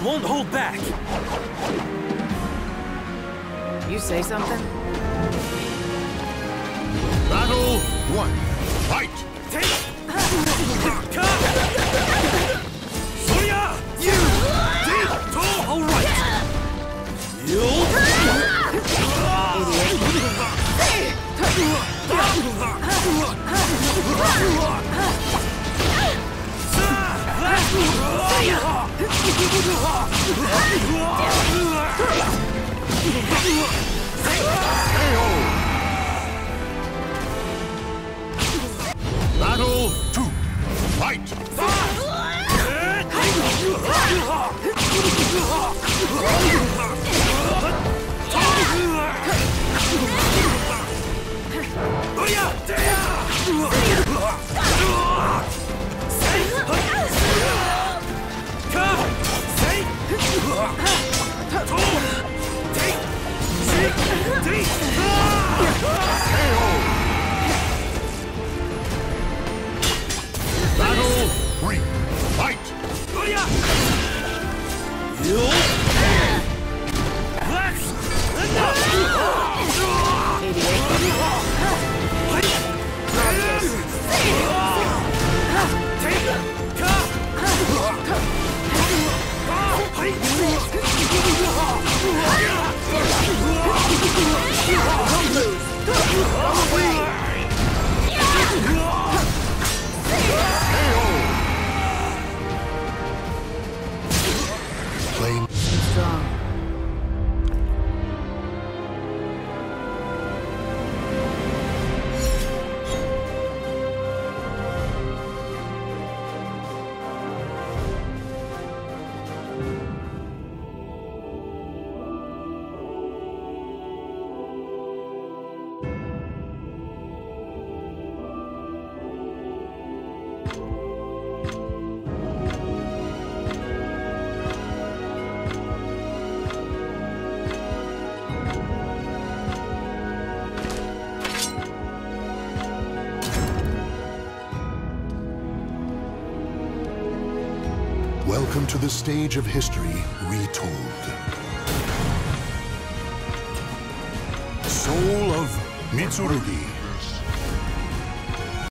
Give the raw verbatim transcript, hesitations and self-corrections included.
won't hold back. You say something? Battle one. Fight! Sonya! You! All right! You! Battle two. Fight! Battle three. Fight! Playing Strong. Welcome to the stage of history retold. Soul of Mitsurugi.